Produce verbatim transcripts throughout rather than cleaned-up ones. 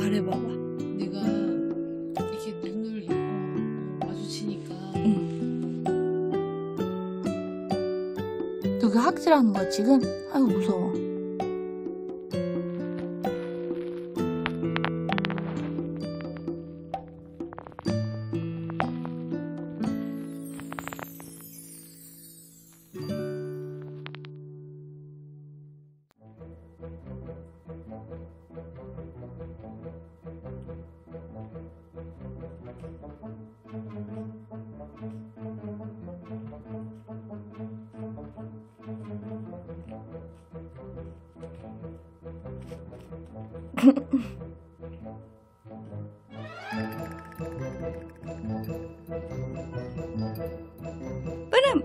말해봐봐. 내가 이렇게 눈을 어, 마주치니까 응. 여기 학질하는 거야 지금? 아유 무서워. 뿌름!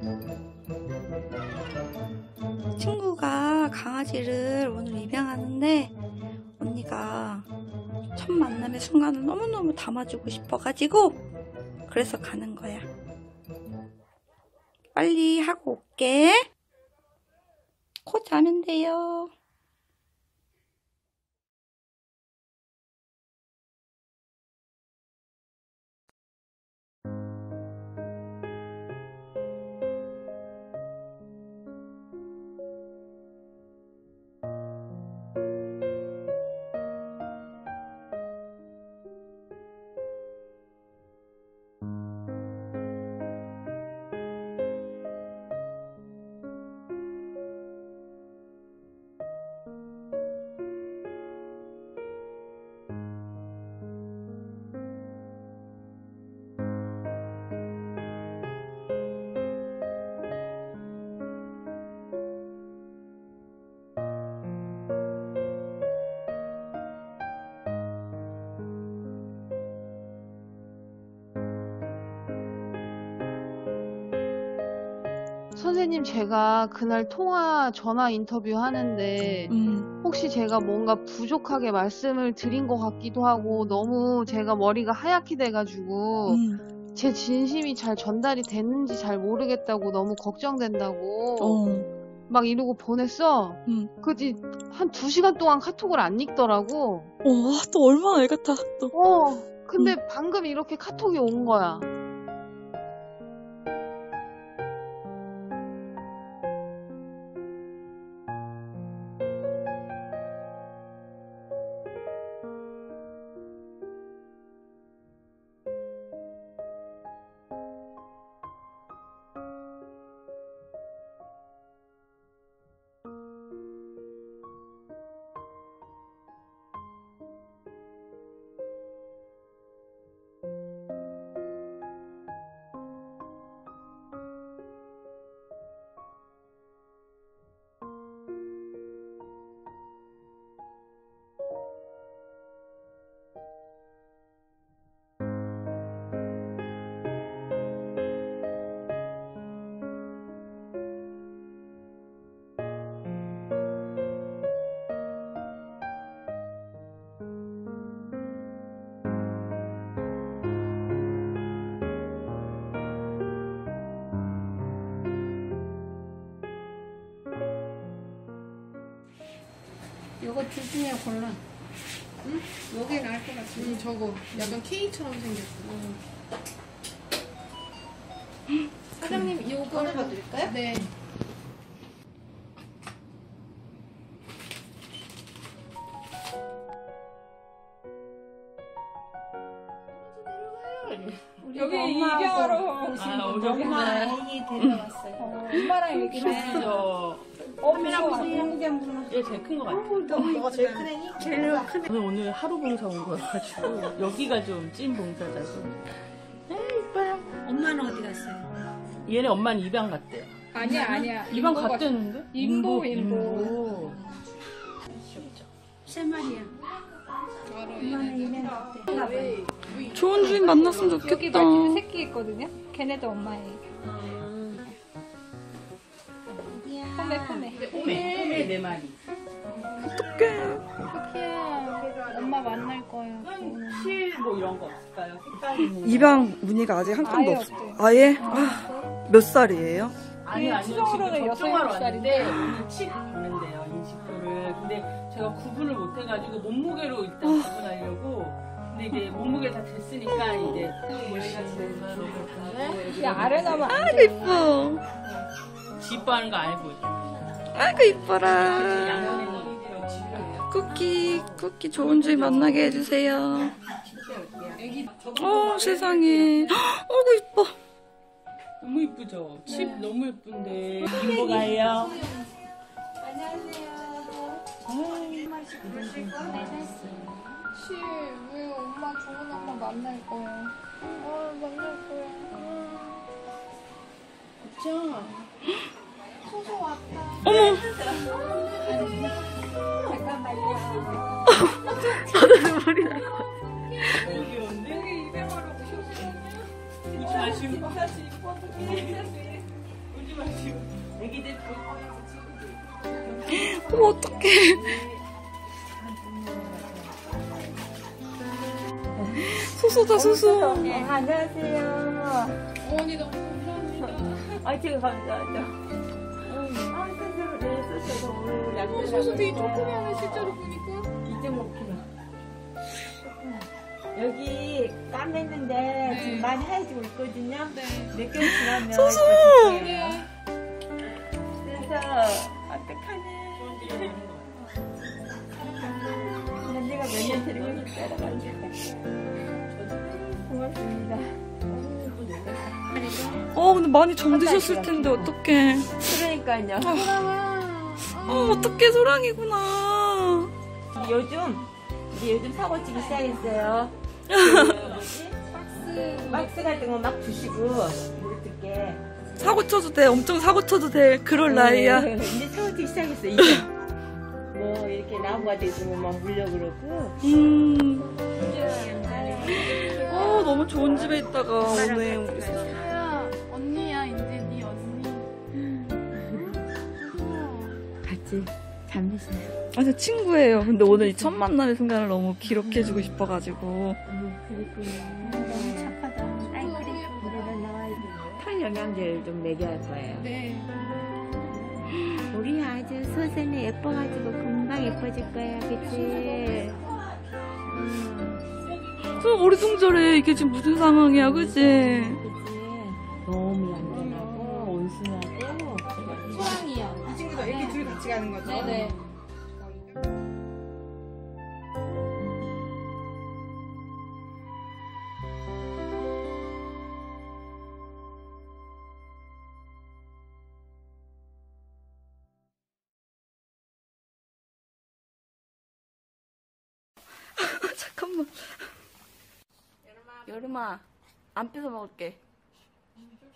친구가 강아지를 오늘 입양하는데 언니가 첫 만남의 순간을 너무너무 담아주고 싶어가지고 그래서 가는 거야. 빨리 하고 올게. 코 자면 돼요. 선생님, 제가 그날 통화, 전화 인터뷰 하는데 음. 혹시 제가 뭔가 부족하게 말씀을 드린 것 같기도 하고 너무 제가 머리가 하얗게 돼가지고 음. 제 진심이 잘 전달이 됐는지 잘 모르겠다고 너무 걱정된다고 어. 막 이러고 보냈어. 음. 그지 한 두 시간 동안 카톡을 안 읽더라고. 어, 또 얼마나 애 같아 또. 어, 근데 방금 이렇게 카톡이 온 거야. 요거 둘 중에 골라. 응? 요게 나을 것 같아. 음, 저거 약간 K처럼 생겼어. 사장님 요걸 봐드릴까요? 네. 여기 입양하러 아, 우리 엄마 아이 데려왔어요. 음. 엄마랑 여기 저 어, 무서워. 얘 제일 큰 거 같아. 너가 제일 크니? 제일 큰. 저는 오늘 하루 봉사 온 거여가지고 여기가 좀 찐 봉사자고. 에이 이뻐요. 엄마는 어디 갔어요? 얘네 엄마는 입양 갔대요. 아니야 아니야. 입양 인보가- 갔대는데? 인보, 인보. 인보. 세 마리야. 엄마는 입양 갔대. 좋은 주인 만났으면 여기 좋겠다. 마지막 새끼 있거든요. 걔네도 엄마예요. 포메 포메. 오메 오메 네 마리. 어떡해. 토끼야. 엄마 만날 거야. 실 뭐 이런 거 없을까요? 색깔 있는. 입양 문의가 아직 한 건도 아예 없어. 없대요. 아예? 아, 몇 살이에요? 아니 아니요 추정으로는 지금 여섯, 접종하러 일곱 왔는데 살인데. 오늘 칩 받는데요. 지퍼를. 근데 제가 구분을 못 해가지고 몸무게로 일단 구분하려고. 근데 이제 몸무게 다 됐으니까 이제 머리가 제일 예쁜데. 야, 아래 나면 아이고 이뻐. 지퍼하는 거 알고. 아이고 이뻐라. 양면이 쿠키 쿠키 좋은 주인 만나게 해주세요. 어 세상에. 어구 이뻐. 너무 이쁘죠? 칩 너무 예쁜데. 김보가예요. 씨, 왜 엄마 좋은 엄마 만날 거야? 아, 만날 거야. 진짜. 소소 왔다. 어머. 너무 귀여운데? 여기 입에바로 오셨어. 울지 마시고. 울지 마시고. 애기들 어머 어떡해. 소소다 소소. 네, 안녕하세요. 어머니 너무 감사합니다. 아, 제가 감사하죠. 아, 선생님, 네, 소소도 오늘 약속. 소소 되게 조그매하네, 실제로 보니까. 이점오 킬로그램. 여기 까맸는데 지금 많이 하얘지고 있거든요. 네. 몇 개월 지나면 소소! 이렇게 그래서 어떡하니? 난 내가 몇 년 데리고 있다라가지고 고맙습니다. 어 근데 많이 정드셨을 텐데 어떡해. 그러니까요. 어 어떡해 소랑이구나. 요즘 이제 요즘 사고치기 시작했어요. 그 뭐지? 박스 박스 같은 거 막 주시고 물 뜯게. 사고 쳐도 돼. 엄청 사고 쳐도 돼. 그럴 나이야. 네, 이제 사고치기 시작했어. 이제 뭐 이렇게 나무가 있으면 막 물려 그러고. 음. 어 너무 좋은 집에 있다가 오네 우리. 소야, 언니야, 이제 네 언니. 같이 잠드세요. 아저 친구예요. 근데 오늘 이 첫 만남의 순간을 너무 기록해주고 싶어가지고. 너무 착하다. 아이 그래. 우리는 나와야 돼. 탄 영양제를 좀 먹여야 거예요. 네. 우리 아주 서선이 예뻐가지고 금방 예뻐질 거야, 그치? 음, 저 어리둥절해. 이게 지금 무슨 상황이야, 그치? 그치? 너무 얌전하고 온순하고. 소랑이요. 이 친구도 이렇게 둘이 같이 가는 거죠? 네네. 잠깐만. 여름아, 안 뺏어 먹을게.